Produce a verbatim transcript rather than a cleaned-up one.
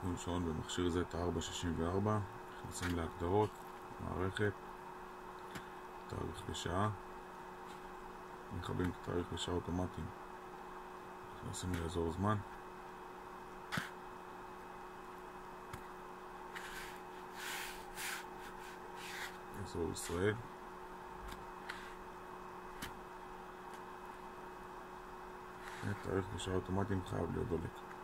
עם שעון במכשיר זה את ה-ארבע שישים וארבע. נכנסים להגדרות, מערכת, תאריך ושעה, מכבים את התאריך ושעה אוטומטיים, נכנסים לאזור זמן, אזור ישראל, תאריך ושעה אוטומטיים חייב להיות דולק.